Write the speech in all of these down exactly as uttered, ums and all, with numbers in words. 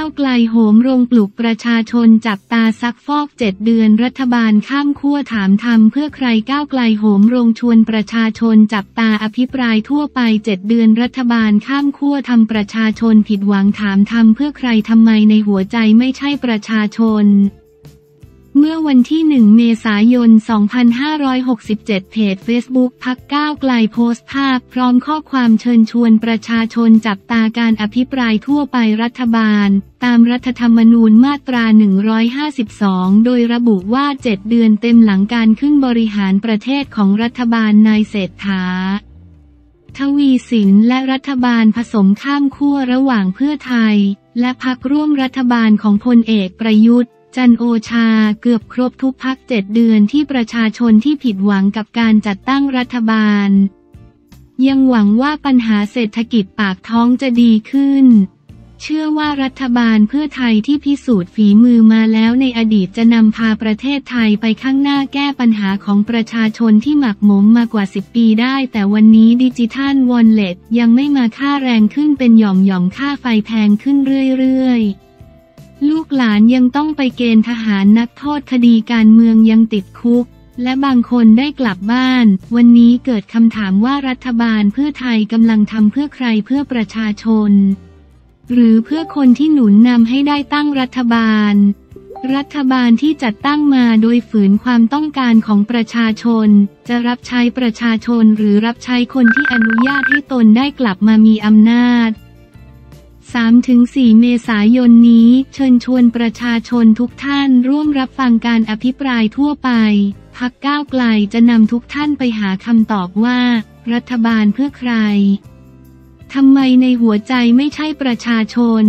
าวไกลโหมโรงปลุกประชาชนจับตาซักฟอกเจ็ดเดือนรัฐบาลข้ามขั้วถามทำเพื่อใครก้าวไกลโหมโรงชวนประชาชนจับตาอภิปรายทั่วไปเจ็ดเดือนรัฐบาลข้ามขั้วทำประชาชนผิดหวังถามทำเพื่อใครทำไมในหัวใจไม่ใช่ประชาชนเมื่อวันที่หนึ่งเมษายนสองพันห้าร้อยหกสิบเจ็ดเพจ Facebook พรรคก้าวไกลโพสต์ภาพพร้อมข้อความเชิญชวนประชาชนจับตาการอภิปรายทั่วไปรัฐบาลตามรัฐธรรมนูญมาตราหนึ่งร้อยห้าสิบสองโดยระบุว่าเจ็ดเดือนเต็มหลังการขึ้นบริหารประเทศของรัฐบาลนายเศรษฐาทวีสินและรัฐบาลผสมข้ามขั้วระหว่างเพื่อไทยและพรรคร่วมรัฐบาลของพลเอกประยุทธ์จันทร์โอชาเกือบครบทุกพรรคเจ็ดเดือนที่ประชาชนที่ผิดหวังกับการจัดตั้งรัฐบาลยังหวังว่าปัญหาเศรษฐกิจปากท้องจะดีขึ้นเชื่อว่ารัฐบาลเพื่อไทยที่พิสูจน์ฝีมือมาแล้วในอดีตจะนำพาประเทศไทยไปข้างหน้าแก้ปัญหาของประชาชนที่หมักหมมมากว่าสิบปีได้แต่วันนี้ดิจิทัลวอลเล็ตยังไม่มาค่าแรงขึ้นเป็นหย่อมๆค่าไฟแพงขึ้นเรื่อยๆลูกหลานยังต้องไปเกณฑ์ทหารนักโทษคดีการเมืองยังติดคุกและบางคนได้กลับบ้านวันนี้เกิดคำถามว่ารัฐบาลเพื่อไทยกำลังทำเพื่อใครเพื่อประชาชนหรือเพื่อคนที่หนุนนำให้ได้ตั้งรัฐบาลรัฐบาลที่จัดตั้งมาโดยฝืนความต้องการของประชาชนจะรับใช้ประชาชนหรือรับใช้คนที่อนุญาตให้ตนได้กลับมามีอำนาจสามถึงสี่ เมษายนนี้เชิญชวนประชาชนทุกท่านร่วมรับฟังการอภิปรายทั่วไปพรรคก้าวไกลจะนำทุกท่านไปหาคำตอบว่ารัฐบาลเพื่อใครทำไมในหัวใจไม่ใช่ประชาชน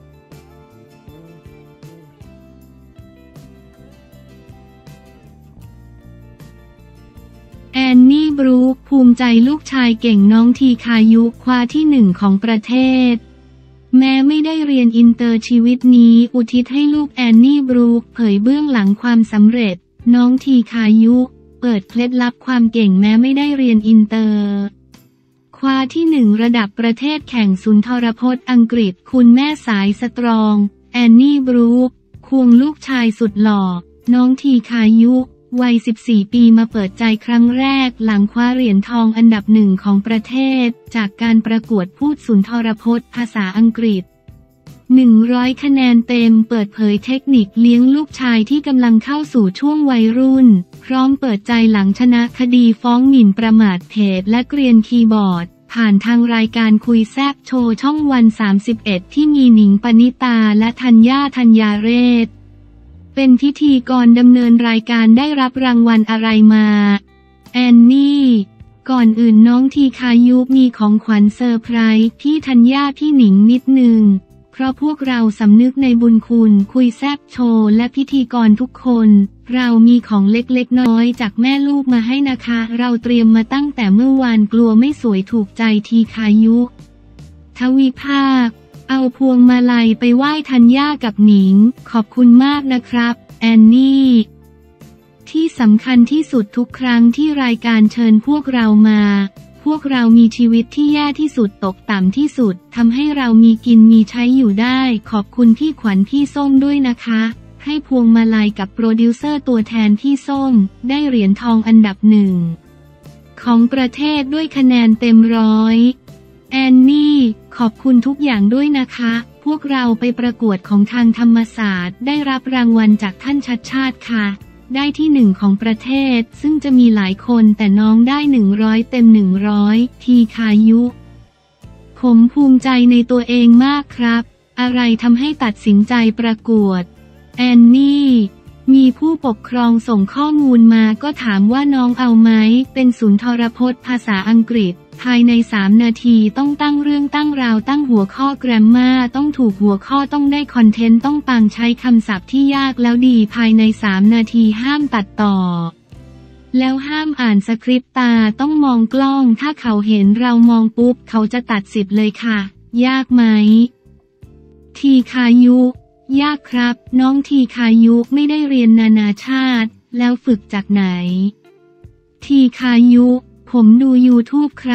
แอนนี่บรูคภูมิใจลูกชายเก่งน้องทีคายุคว้าที่หนึ่งของประเทศแม้ไม่ได้เรียนอินเตอร์ชีวิตนี้อุทิศให้ลูกแอนนี่บรูคเผยเบื้องหลังความสำเร็จน้องทีคายุเปิดเคล็ดลับความเก่งแม้ไม่ได้เรียนอินเตอร์คว้าที่หนึ่งระดับประเทศแข่งสุนทรพจน์อังกฤษคุณแม่สายสตรองแอนนี่บรูคควงลูกชายสุดหล่อน้องทีคายุวัยสิบสี่ปีมาเปิดใจครั้งแรกหลังคว้าเหรียญทองอันดับหนึ่งของประเทศจากการประกวดพูดสุนทรพจน์ภาษาอังกฤษหนึ่งร้อยคะแนนเต็มเปิดเผยเทคนิคเลี้ยงลูกชายที่กำลังเข้าสู่ช่วงวัยรุ่นพร้อมเปิดใจหลังชนะคดีฟ้องหมิ่นประมาทเพจและเกรียนคีย์บอร์ดผ่านทางรายการคุยแซบโชว์ช่องวันสามสิบเอ็ดที่มีหนิงปณิตาและธัญญาธัญญาเรศเป็นพิธีกรดำเนินรายการได้รับรางวัลอะไรมาแอนนี่ก่อนอื่นน้องทีคายุมีของขวัญเซอร์ไพรส์พี่ธัญญาพี่หนิงนิดนึงเพราะพวกเราสำนึกในบุญคุณคุยแซบโชว์และพิธีกรทุกคนเรามีของเล็กๆน้อยๆจากแม่ลูกมาให้นะคะเราเตรียมมาตั้งแต่เมื่อวานกลัวไม่สวยถูกใจทีคายุทวีภาคเอาพวงมาลัยไปไหว้ธัญญากับหนิงขอบคุณมากนะครับแอนนี่ที่สำคัญที่สุดทุกครั้งที่รายการเชิญพวกเรามาพวกเรามีชีวิตที่แย่ที่สุดตกต่ำที่สุดทำให้เรามีกินมีใช้อยู่ได้ขอบคุณพี่ขวัญพี่ส้มด้วยนะคะให้พวงมาลัยกับโปรดิวเซอร์ตัวแทนพี่ส้มได้เหรียญทองอันดับหนึ่งของประเทศด้วยคะแนนเต็มร้อยแอนนี่ขอบคุณทุกอย่างด้วยนะคะพวกเราไปประกวดของทางธรรมศาสตร์ได้รับรางวัลจากท่านชัดชาติค่ะได้ที่หนึ่งของประเทศซึ่งจะมีหลายคนแต่น้องได้หนึ่งร้อยเต็มหนึ่งร้อยทีคายุผมภูมิใจในตัวเองมากครับอะไรทำให้ตัดสินใจประกวดแอนนี่มีผู้ปกครองส่งข้อมูลมาก็ถามว่าน้องเอาไหมเป็นสุนทรพจน์ภาษาอังกฤษภายในสามนาทีต้องตั้งเรื่องตั้งราวตั้งหัวข้อแกรมมาต้องถูกหัวข้อต้องได้คอนเทนต์ต้องปังใช้คำศัพท์ที่ยากแล้วดีภายในสามนาทีห้ามตัดต่อแล้วห้ามอ่านสคริปต์ตาต้องมองกล้องถ้าเขาเห็นเรามองปุ๊บเขาจะตัดสิทธิ์เลยค่ะยากไหมทีคายุยากครับน้องทีคายุไม่ได้เรียนนานาชาติแล้วฝึกจากไหนทีคายุผมดู ยูทูบ ครับ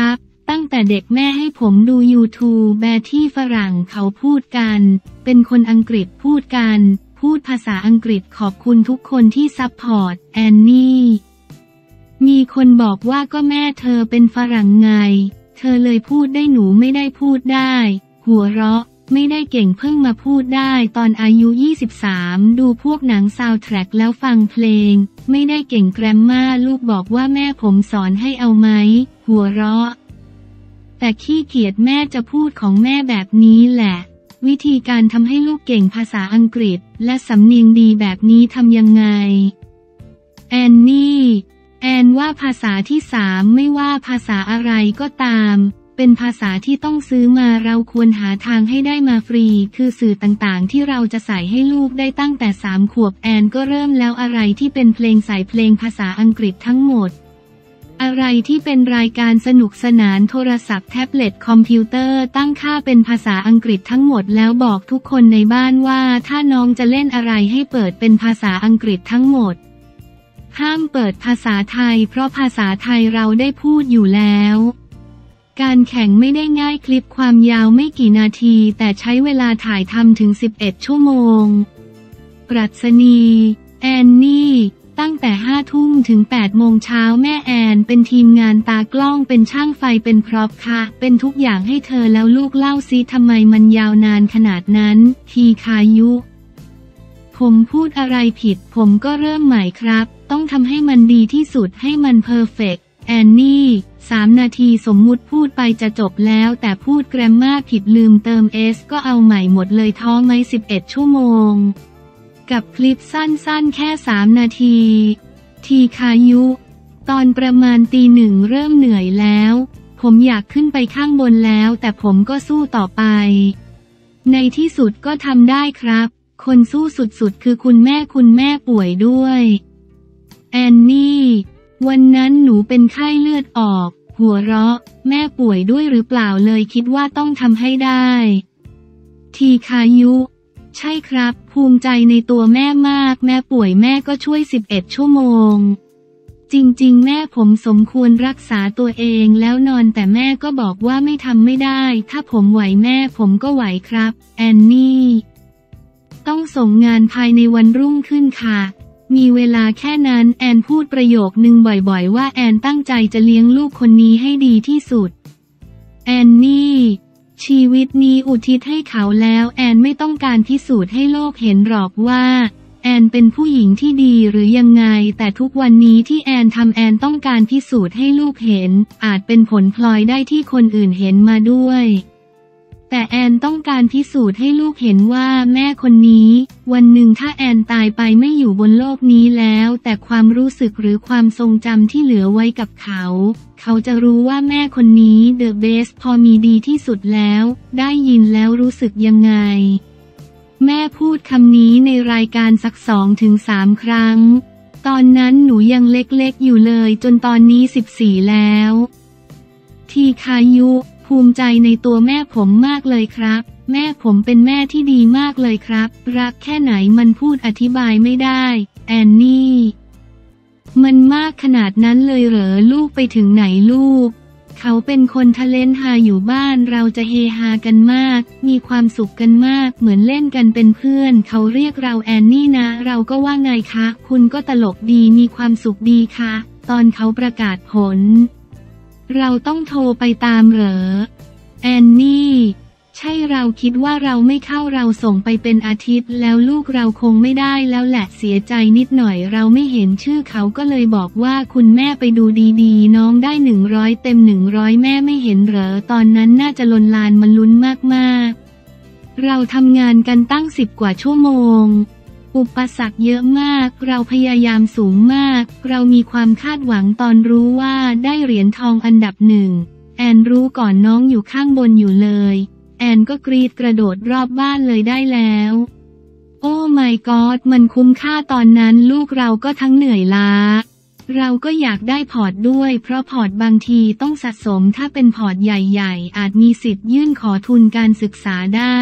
ตั้งแต่เด็กแม่ให้ผมดู ยูทูบ แบบที่ฝรั่งเขาพูดกันเป็นคนอังกฤษพูดกันพูดภาษาอังกฤษขอบคุณทุกคนที่ซัพพอร์ตแอนนี่มีคนบอกว่าก็แม่เธอเป็นฝรั่งไงเธอเลยพูดได้หนูไม่ได้พูดได้หัวเราะไม่ได้เก่งเพิ่งมาพูดได้ตอนอายุยี่สิบสามดูพวกหนังซาวด์แทร็กแล้วฟังเพลงไม่ได้เก่งแกรมมาลูกบอกว่าแม่ผมสอนให้เอาไหมหัวเราะแต่ขี้เกียจแม่จะพูดของแม่แบบนี้แหละวิธีการทำให้ลูกเก่งภาษาอังกฤษและสำเนียงดีแบบนี้ทำยังไงแอนนี่แอนว่าภาษาที่สามไม่ว่าภาษาอะไรก็ตามเป็นภาษาที่ต้องซื้อมาเราควรหาทางให้ได้มาฟรีคือสื่อต่างๆที่เราจะใส่ให้ลูกได้ตั้งแต่สามขวบแอนก็เริ่มแล้วอะไรที่เป็นเพลงใส่เพลงภาษาอังกฤษทั้งหมดอะไรที่เป็นรายการสนุกสนานโทรศัพท์แท็บเล็ตคอมพิวเตอร์ตั้งค่าเป็นภาษาอังกฤษทั้งหมดแล้วบอกทุกคนในบ้านว่าถ้าน้องจะเล่นอะไรให้เปิดเป็นภาษาอังกฤษทั้งหมดห้ามเปิดภาษาไทยเพราะภาษาไทยเราได้พูดอยู่แล้วการแข่งไม่ได้ง่ายคลิปความยาวไม่กี่นาทีแต่ใช้เวลาถ่ายทำถึงสิบเอ็ดชั่วโมงปรัชนีแอนนี่ตั้งแต่ห้าทุ่มถึงแปดโมงเช้าแม่แอนเป็นทีมงานตากล้องเป็นช่างไฟเป็นพร็อพค่ะเป็นทุกอย่างให้เธอแล้วลูกเล่าซิทำไมมันยาวนานขนาดนั้นทีคายุผมพูดอะไรผิดผมก็เริ่มใหม่ครับต้องทำให้มันดีที่สุดให้มันเพอร์เฟกต์แอนนี่สามนาทีสมมุติพูดไปจะจบแล้วแต่พูดแกรมมาผิดลืมเติมเอสก็เอาใหม่หมดเลยท้อไหมสิบเอ็ดชั่วโมงกับคลิปสั้นๆแค่สามนาทีทีคายุตอนประมาณตีหนึ่งเริ่มเหนื่อยแล้วผมอยากขึ้นไปข้างบนแล้วแต่ผมก็สู้ต่อไปในที่สุดก็ทำได้ครับคนสู้สุดๆคือคุณแม่คุณแม่ป่วยด้วยแอนนี่วันนั้นหนูเป็นไข้เลือดออกหัวเราะแม่ป่วยด้วยหรือเปล่าเลยคิดว่าต้องทำให้ได้ทีคายุใช่ครับภูมิใจในตัวแม่มากแม่ป่วยแม่ก็ช่วยสิบเอ็ดชั่วโมงจริงๆแม่ผมสมควรรักษาตัวเองแล้วนอนแต่แม่ก็บอกว่าไม่ทำไม่ได้ถ้าผมไหวแม่ผมก็ไหวครับแอนนี่ต้องส่งงานภายในวันรุ่งขึ้นค่ะมีเวลาแค่นั้นแอนพูดประโยคนึงบ่อยๆว่าแอนตั้งใจจะเลี้ยงลูกคนนี้ให้ดีที่สุดแอนนี่ชีวิตนี้อุทิศให้เขาแล้วแอนไม่ต้องการพิสูจน์ให้โลกเห็นหรอกว่าแอนเป็นผู้หญิงที่ดีหรือยังไงแต่ทุกวันนี้ที่แอนทำแอนต้องการพิสูจน์ให้ลูกเห็นอาจเป็นผลพลอยได้ที่คนอื่นเห็นมาด้วยแต่แอนต้องการพิสูจน์ให้ลูกเห็นว่าแม่คนนี้วันหนึ่งถ้าแอนตายไปไม่อยู่บนโลกนี้แล้วแต่ความรู้สึกหรือความทรงจำที่เหลือไว้กับเขาเขาจะรู้ว่าแม่คนนี้เดอะเบสพอมีดีที่สุดแล้วได้ยินแล้วรู้สึกยังไงแม่พูดคำนี้ในรายการสักสองถึงสามครั้งตอนนั้นหนูยังเล็กๆอยู่เลยจนตอนนี้สิบสี่แล้วทีคายุภูมิใจในตัวแม่ผมมากเลยครับแม่ผมเป็นแม่ที่ดีมากเลยครับรักแค่ไหนมันพูดอธิบายไม่ได้แอนนี่มันมากขนาดนั้นเลยเหรอลูกไปถึงไหนลูกเขาเป็นคนทะเลนฮาอยู่บ้านเราจะเฮฮากันมากมีความสุขกันมากเหมือนเล่นกันเป็นเพื่อนเขาเรียกเราแอนนี่นะเราก็ว่าไงคะคุณก็ตลกดีมีความสุขดีคะตอนเขาประกาศผลเราต้องโทรไปตามเหรอแอนนี่ใช่เราคิดว่าเราไม่เข้าเราส่งไปเป็นอาทิตย์แล้วลูกเราคงไม่ได้แล้วแหละเสียใจนิดหน่อยเราไม่เห็นชื่อเขาก็เลยบอกว่าคุณแม่ไปดูดีๆน้องได้หนึ่งร้อยเต็มหนึ่งร้อยแม่ไม่เห็นเหรอตอนนั้นน่าจะลนลานมันลุ้นมากๆเราทำงานกันตั้งสิบกว่าชั่วโมงอุปสรรคเยอะมากเราพยายามสูงมากเรามีความคาดหวังตอนรู้ว่าได้เหรียญทองอันดับหนึ่งแอนรู้ก่อนน้องอยู่ข้างบนอยู่เลยแอนก็กรีดกระโดดรอบบ้านเลยได้แล้วโอ้ my god มันคุ้มค่าตอนนั้นลูกเราก็ทั้งเหนื่อยล้าเราก็อยากได้พอร์ตด้วยเพราะพอร์ตบางทีต้องสะสมถ้าเป็นพอร์ตใหญ่ๆอาจมีสิทธิ์ยื่นขอทุนการศึกษาได้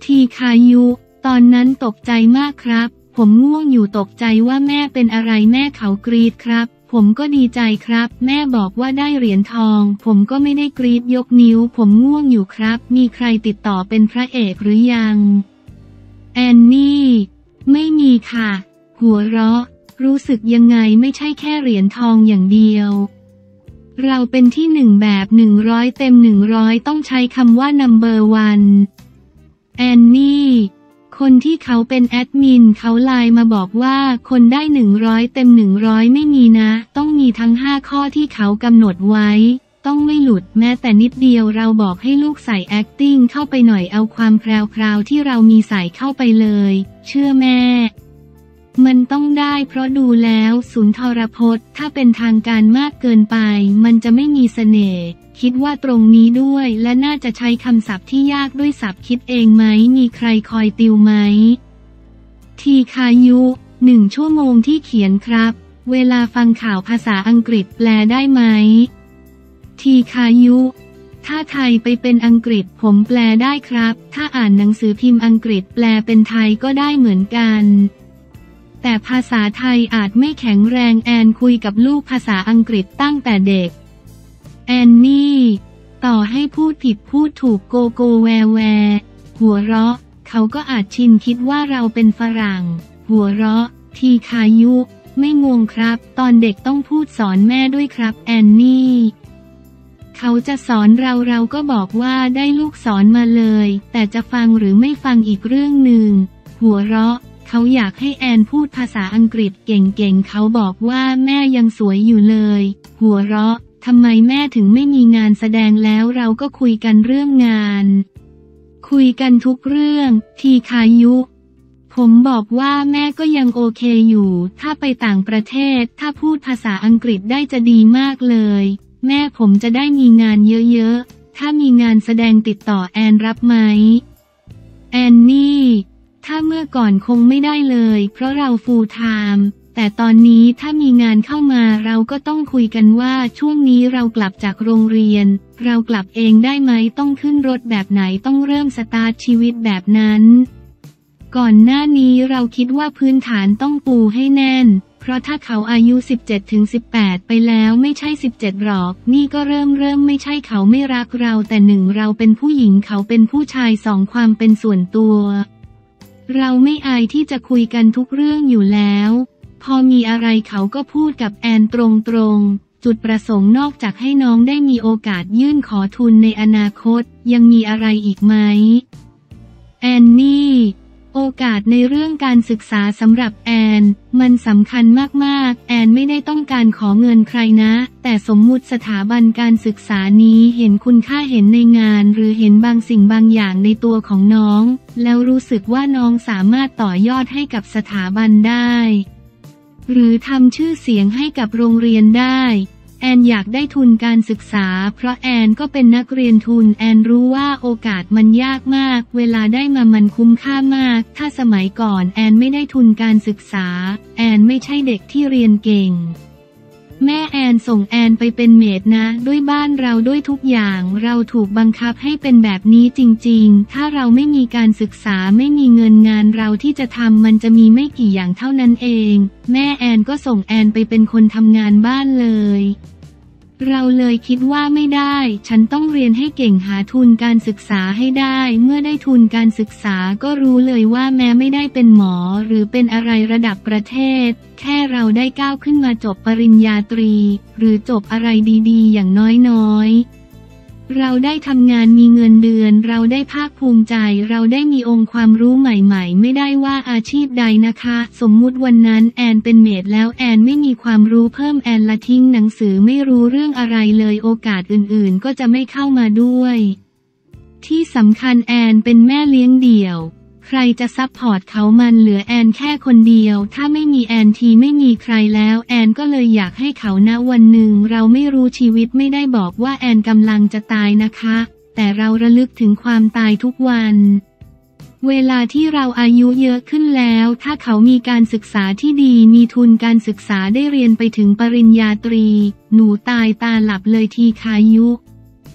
ทีคายุ ตอนนั้นตกใจมากครับผมง่วงอยู่ตกใจว่าแม่เป็นอะไรแม่เขากรีดครับผมก็ดีใจครับแม่บอกว่าได้เหรียญทองผมก็ไม่ได้กรีดยกนิ้วผมง่วงอยู่ครับมีใครติดต่อเป็นพระเอกหรือยังแอนนี่ไม่มีค่ะหัวเราะรู้สึกยังไงไม่ใช่แค่เหรียญทองอย่างเดียวเราเป็นที่หนึ่งแบบหนึ่งร้อยเต็มหนึ่งร้อยต้องใช้คำว่า นัมเบอร์ วัน แอนนี่คนที่เขาเป็นแอดมินเขาไลน์มาบอกว่าคนได้หนึ่งร้อยเต็มหนึ่งร้อยไม่มีนะต้องมีทั้งห้าข้อที่เขากำหนดไว้ต้องไม่หลุดแม้แต่นิดเดียวเราบอกให้ลูกใส่ acting เข้าไปหน่อยเอาความแพรวๆที่เรามีใส่เข้าไปเลยเชื่อแม่มันต้องได้เพราะดูแล้วสุนทรพจน์ถ้าเป็นทางการมากเกินไปมันจะไม่มีเสน่ห์คิดว่าตรงนี้ด้วยและน่าจะใช้คำศัพท์ที่ยากด้วยศัพท์คิดเองไหมมีใครคอยติวไหมทีคายุหนึ่งชั่วโมงที่เขียนครับเวลาฟังข่าวภาษาอังกฤษแปลได้ไหมทีคายุถ้าไทยไปเป็นอังกฤษผมแปลได้ครับถ้าอ่านหนังสือพิมพ์อังกฤษแปลเป็นไทยก็ได้เหมือนกันแต่ภาษาไทยอาจไม่แข็งแรงแอนคุยกับลูกภาษาอังกฤษตั้งแต่เด็กแอนนี่ต่อให้พูดผิดพูดถูกโกโกแวแวหัวเราะเขาก็อาจชินคิดว่าเราเป็นฝรั่งหัวเราะทีคายุไม่งงครับตอนเด็กต้องพูดสอนแม่ด้วยครับแอนนี่เขาจะสอนเราเราก็บอกว่าได้ลูกสอนมาเลยแต่จะฟังหรือไม่ฟังอีกเรื่องหนึ่งหัวเราะเขาอยากให้แอนพูดภาษาอังกฤษเก่งๆเขาบอกว่าแม่ยังสวยอยู่เลยหัวเราะทำไมแม่ถึงไม่มีงานแสดงแล้วเราก็คุยกันเรื่องงานคุยกันทุกเรื่องทีคายุผมบอกว่าแม่ก็ยังโอเคอยู่ถ้าไปต่างประเทศถ้าพูดภาษาอังกฤษได้จะดีมากเลยแม่ผมจะได้มีงานเยอะๆถ้ามีงานแสดงติดต่อแอนรับไหมแอนนี่ถ้าเมื่อก่อนคงไม่ได้เลยเพราะเราฟูลไทม์แต่ตอนนี้ถ้ามีงานเข้ามาเราก็ต้องคุยกันว่าช่วงนี้เรากลับจากโรงเรียนเรากลับเองได้ไหมต้องขึ้นรถแบบไหนต้องเริ่มสตาร์ทชีวิตแบบนั้นก่อนหน้านี้เราคิดว่าพื้นฐานต้องปูให้แน่นเพราะถ้าเขาอายุ สิบเจ็ดถึงสิบแปด ไปแล้วไม่ใช่สิบเจ็ดหรอกนี่ก็เริ่มเริ่มไม่ใช่เขาไม่รักเราแต่หนึ่งเราเป็นผู้หญิงเขาเป็นผู้ชายสองความเป็นส่วนตัวเราไม่อายที่จะคุยกันทุกเรื่องอยู่แล้วพอมีอะไรเขาก็พูดกับแอนตรงๆจุดประสงค์นอกจากให้น้องได้มีโอกาสยื่นขอทุนในอนาคตยังมีอะไรอีกไหมแอนนี่โอกาสในเรื่องการศึกษาสำหรับแอนมันสำคัญมากๆแอนไม่ได้ต้องการขอเงินใครนะแต่สมมุติสถาบันการศึกษานี้เห็นคุณค่าเห็นในงานหรือเห็นบางสิ่งบางอย่างในตัวของน้องแล้วรู้สึกว่าน้องสามารถต่อยอดให้กับสถาบันได้หรือทำชื่อเสียงให้กับโรงเรียนได้แอนอยากได้ทุนการศึกษาเพราะแอนก็เป็นนักเรียนทุนแอนรู้ว่าโอกาสมันยากมากเวลาได้มามันคุ้มค่ามากถ้าสมัยก่อนแอนไม่ได้ทุนการศึกษาแอนไม่ใช่เด็กที่เรียนเก่งแม่แอนส่งแอนไปเป็นเมดนะด้วยบ้านเราด้วยทุกอย่างเราถูกบังคับให้เป็นแบบนี้จริงๆถ้าเราไม่มีการศึกษาไม่มีเงินงานเราที่จะทำมันจะมีไม่กี่อย่างเท่านั้นเองแม่แอนก็ส่งแอนไปเป็นคนทำงานบ้านเลยเราเลยคิดว่าไม่ได้ฉันต้องเรียนให้เก่งหาทุนการศึกษาให้ได้เมื่อได้ทุนการศึกษาก็รู้เลยว่าแม้ไม่ได้เป็นหมอหรือเป็นอะไรระดับประเทศแค่เราได้ก้าวขึ้นมาจบปริญญาตรีหรือจบอะไรดีๆอย่างน้อยๆเราได้ทำงานมีเงินเดือนเราได้ภาคภูมิใจเราได้มีองค์ความรู้ใหม่ๆไม่ได้ว่าอาชีพใดนะคะสมมุติวันนั้นแอนเป็นเมดแล้วแอนไม่มีความรู้เพิ่มแอนละทิ้งหนังสือไม่รู้เรื่องอะไรเลยโอกาสอื่นๆก็จะไม่เข้ามาด้วยที่สำคัญแอนเป็นแม่เลี้ยงเดี่ยวใครจะซัพพอร์ตเขามันเหลือแอนแค่คนเดียวถ้าไม่มีแอนทีไม่มีใครแล้วแอนก็เลยอยากให้เขาณวันหนึ่งเราไม่รู้ชีวิตไม่ได้บอกว่าแอนกำลังจะตายนะคะแต่เราระลึกถึงความตายทุกวันเวลาที่เราอายุเยอะขึ้นแล้วถ้าเขามีการศึกษาที่ดีมีทุนการศึกษาได้เรียนไปถึงปริญญาตรีหนูตายตาหลับเลยทีคายุ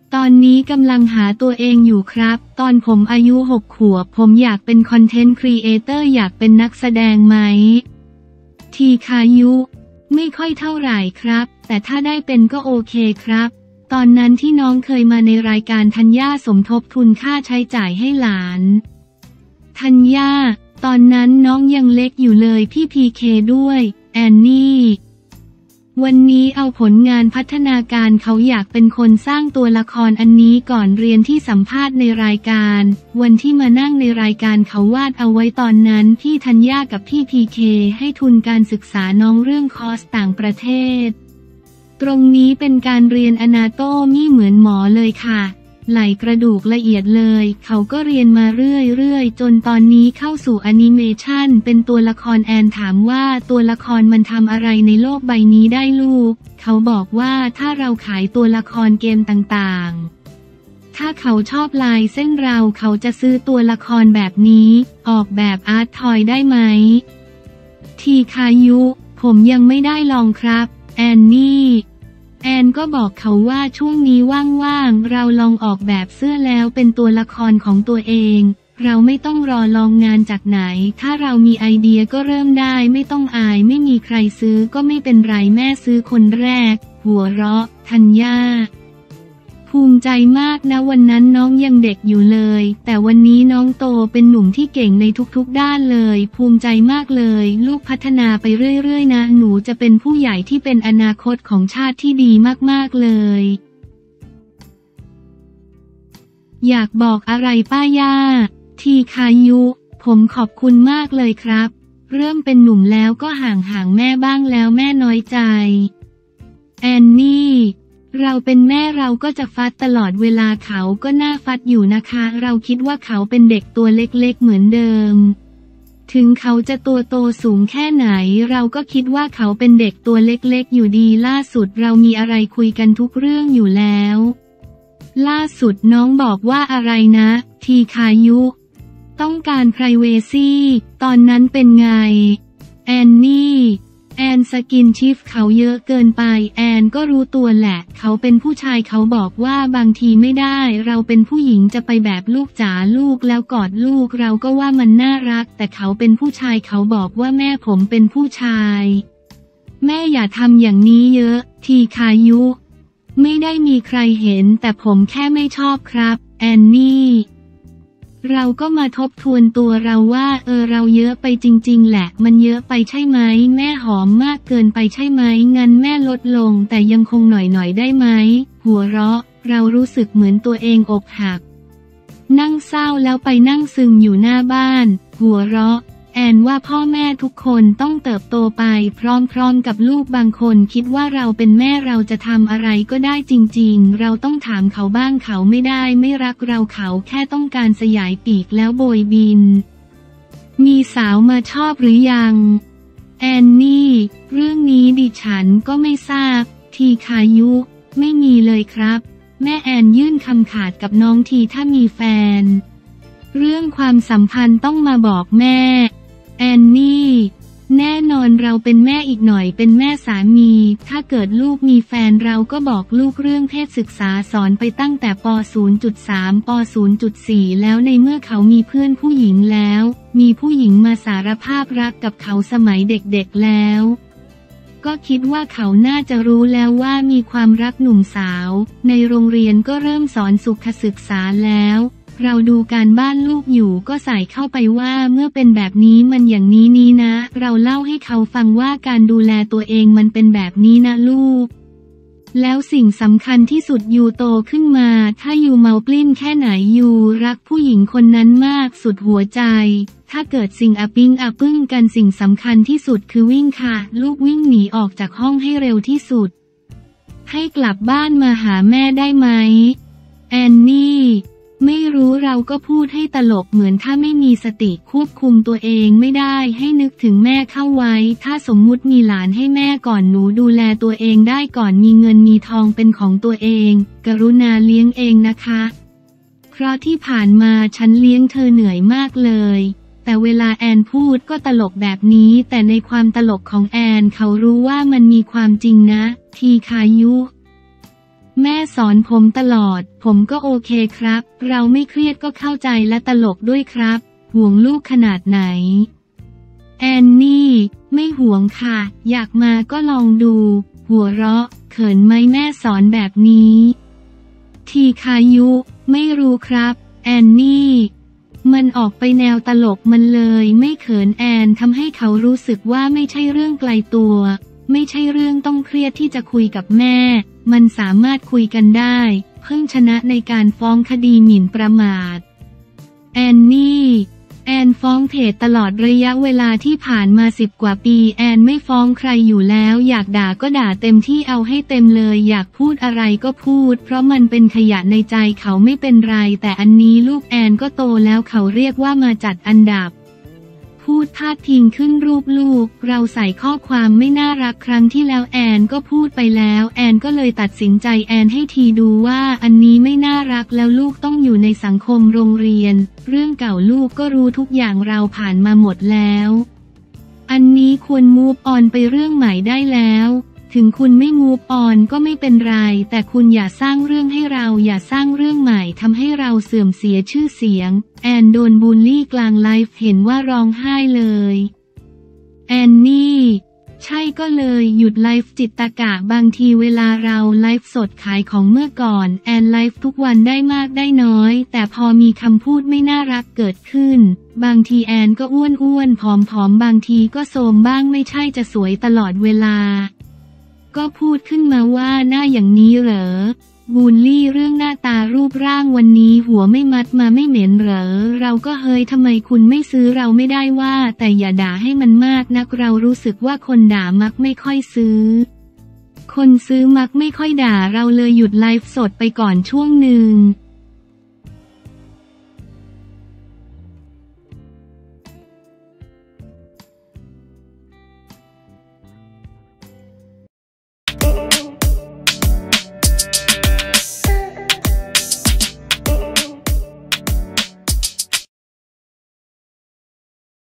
ตอนนี้กำลังหาตัวเองอยู่ครับตอนผมอายุหกขวบผมอยากเป็นคอนเทนต์ครีเอเตอร์อยากเป็นนักแสดงไหมทีคายุไม่ค่อยเท่าไหร่ครับแต่ถ้าได้เป็นก็โอเคครับตอนนั้นที่น้องเคยมาในรายการธัญญาสมทบทุนค่าใช้จ่ายให้หลานธัญญาตอนนั้นน้องยังเล็กอยู่เลยพี่พีเคด้วยแอนนี่วันนี้เอาผลงานพัฒนาการเขาอยากเป็นคนสร้างตัวละครอันนี้ก่อนเรียนที่สัมภาษณ์ในรายการวันที่มานั่งในรายการเขาวาดเอาไว้ตอนนั้นพี่ธัญญากับพี่พีเคให้ทุนการศึกษาน้องเรื่องคอร์สต่างประเทศตรงนี้เป็นการเรียนอนาโตมีเหมือนหมอเลยค่ะไหล่กระดูกละเอียดเลยเขาก็เรียนมาเรื่อยๆจนตอนนี้เข้าสู่แอนิเมชันเป็นตัวละครแอนถามว่าตัวละครมันทำอะไรในโลกใบนี้ได้ลูกเขาบอกว่าถ้าเราขายตัวละครเกมต่างๆถ้าเขาชอบลายเส้นเราเขาจะซื้อตัวละครแบบนี้ออกแบบอาร์ตทอยได้ไหมทีคายุผมยังไม่ได้ลองครับแอนนี่แอนก็บอกเขาว่าช่วงนี้ว่างๆเราลองออกแบบเสื้อแล้วเป็นตัวละครของตัวเองเราไม่ต้องรอลองงานจากไหนถ้าเรามีไอเดียก็เริ่มได้ไม่ต้องอายไม่มีใครซื้อก็ไม่เป็นไรแม่ซื้อคนแรกหัวเราะธัญญาภูมิใจมากนะวันนั้นน้องยังเด็กอยู่เลยแต่วันนี้น้องโตเป็นหนุ่มที่เก่งในทุกๆด้านเลยภูมิใจมากเลยลูกพัฒนาไปเรื่อยๆนะหนูจะเป็นผู้ใหญ่ที่เป็นอนาคตของชาติที่ดีมากๆเลยอยากบอกอะไรป้าย่าทีคายุผมขอบคุณมากเลยครับเริ่มเป็นหนุ่มแล้วก็ห่างห่างแม่บ้างแล้วแม่น้อยใจแอนนี่เราเป็นแม่เราก็จะฟัดตลอดเวลาเขาก็น่าฟัดอยู่นะคะเราคิดว่าเขาเป็นเด็กตัวเล็กๆเหมือนเดิมถึงเขาจะตัวโตสูงแค่ไหนเราก็คิดว่าเขาเป็นเด็กตัวเล็กๆอยู่ดีล่าสุดเรามีอะไรคุยกันทุกเรื่องอยู่แล้วล่าสุดน้องบอกว่าอะไรนะทีคายุต้องการ ไพรเวซี ตอนนั้นเป็นไงแอนนี่แอนสกินชิฟเขาเยอะเกินไปแอนก็รู้ตัวแหละเขาเป็นผู้ชายเขาบอกว่าบางทีไม่ได้เราเป็นผู้หญิงจะไปแบบลูกจ๋าลูกแล้วกอดลูกเราก็ว่ามันน่ารักแต่เขาเป็นผู้ชายเขาบอกว่าแม่ผมเป็นผู้ชายแม่อย่าทำอย่างนี้เยอะทีคายุไม่ได้มีใครเห็นแต่ผมแค่ไม่ชอบครับแอนนี่เราก็มาทบทวนตัวเราว่าเออเราเยอะไปจริงๆแหละมันเยอะไปใช่ไหมแม่หอมมากเกินไปใช่ไหมงั้นแม่ลดลงแต่ยังคงหน่อยๆได้ไหมหัวเราะเรารู้สึกเหมือนตัวเองอกหักนั่งเศร้าแล้วไปนั่งซึมอยู่หน้าบ้านหัวเราะแอนว่าพ่อแม่ทุกคนต้องเติบโตไปพร้อมๆกับลูกบางคนคิดว่าเราเป็นแม่เราจะทำอะไรก็ได้จริงๆเราต้องถามเขาบ้างเขาไม่ได้ไม่รักเราเขาแค่ต้องการสยายปีกแล้วโบยบินมีสาวมาชอบหรือยังแอนนี่เรื่องนี้ดิฉันก็ไม่ทราบทีคายุไม่มีเลยครับแม่แอนยื่นคำขาดกับน้องทีถ้ามีแฟนเรื่องความสัมพันธ์ต้องมาบอกแม่แอนนี่แน่นอนเราเป็นแม่อีกหน่อยเป็นแม่สามีถ้าเกิดลูกมีแฟนเราก็บอกลูกเรื่องเพศศึกษาสอนไปตั้งแต่ป ศูนย์จุดสาม ป ศูนย์จุดสี่ แล้วในเมื่อเขามีเพื่อนผู้หญิงแล้วมีผู้หญิงมาสารภาพรักกับเขาสมัยเด็กๆแล้วก็คิดว่าเขาน่าจะรู้แล้วว่ามีความรักหนุ่มสาวในโรงเรียนก็เริ่มสอนสุขศึกษาแล้วเราดูการบ้านลูกอยู่ก็ใส่เข้าไปว่าเมื่อเป็นแบบนี้มันอย่างนี้นี้นะเราเล่าให้เขาฟังว่าการดูแลตัวเองมันเป็นแบบนี้นะลูกแล้วสิ่งสำคัญที่สุดยูโตขึ้นมาถ้ายูเมาปลิ้นแค่ไหนยูรักผู้หญิงคนนั้นมากสุดหัวใจถ้าเกิดสิ่งอะปิ้งอะปึ้งกันสิ่งสำคัญที่สุดคือวิ่งค่ะลูกวิ่งหนีออกจากห้องให้เร็วที่สุดให้กลับบ้านมาหาแม่ได้ไหมแอนนี่ไม่รู้เราก็พูดให้ตลกเหมือนถ้าไม่มีสติควบคุมตัวเองไม่ได้ให้นึกถึงแม่เข้าไว้ถ้าสมมุติมีหลานให้แม่ก่อนหนูดูแลตัวเองได้ก่อนมีเงินมีทองเป็นของตัวเองกรุณาเลี้ยงเองนะคะเพราะที่ผ่านมาฉันเลี้ยงเธอเหนื่อยมากเลยแต่เวลาแอนพูดก็ตลกแบบนี้แต่ในความตลกของแอนเขารู้ว่ามันมีความจริงนะทีคายุแม่สอนผมตลอดผมก็โอเคครับเราไม่เครียดก็เข้าใจและตลกด้วยครับห่วงลูกขนาดไหนแอนนี่ไม่ห่วงค่ะอยากมาก็ลองดูหัวเราะเขินไหมแม่สอนแบบนี้ทีคายุไม่รู้ครับแอนนี่มันออกไปแนวตลกมันเลยไม่เขินแอนทำให้เขารู้สึกว่าไม่ใช่เรื่องไกลตัวไม่ใช่เรื่องต้องเครียดที่จะคุยกับแม่มันสามารถคุยกันได้เพิ่งชนะในการฟ้องคดีหมิ่นประมาทแอนนี่แอนฟ้องเพจตลอดระยะเวลาที่ผ่านมาสิบกว่าปีแอนไม่ฟ้องใครอยู่แล้วอยากด่าก็ด่าเต็มที่เอาให้เต็มเลยอยากพูดอะไรก็พูดเพราะมันเป็นขยะในใจเขาไม่เป็นไรแต่อันนี้ลูกแอนก็โตแล้วเขาเรียกว่ามาจัดอันดับพูดพาดพิงขึ้นรูปลูกเราใส่ข้อความไม่น่ารักครั้งที่แล้วแอนก็พูดไปแล้วแอนก็เลยตัดสินใจแอนให้ทีดูว่าอันนี้ไม่น่ารักแล้วลูกต้องอยู่ในสังคมโรงเรียนเรื่องเก่าลูกก็รู้ทุกอย่างเราผ่านมาหมดแล้วอันนี้ควรมูฟออนไปเรื่องใหม่ได้แล้วถึงคุณไม่มูฟออนก็ไม่เป็นไรแต่คุณอย่าสร้างเรื่องให้เราอย่าสร้างเรื่องใหม่ทำให้เราเสื่อมเสียชื่อเสียงแอนโดนบูลลี่กลางไลฟ์เห็นว่าร้องไห้เลยแอนนี่ใช่ก็เลยหยุดไลฟ์จิตตกะบางทีเวลาเราไลฟ์สดขายของเมื่อก่อนแอนไลฟ์ทุกวันได้มากได้น้อยแต่พอมีคำพูดไม่น่ารักเกิดขึ้นบางทีแอนก็อ้วนอ้วนผอมผอมบางทีก็โทรมบ้างไม่ใช่จะสวยตลอดเวลาก็พูดขึ้นมาว่าหน้าอย่างนี้เหรอบูลลี่เรื่องหน้าตารูปร่างวันนี้หัวไม่มัดมาไม่เหม็นเหรอเราก็เฮ้ยทำไมคุณไม่ซื้อเราไม่ได้ว่าแต่อย่าด่าให้มันมากนักเรารู้สึกว่าคนด่ามักไม่ค่อยซื้อคนซื้อมักไม่ค่อยด่าเราเลยหยุดไลฟ์สดไปก่อนช่วงหนึ่ง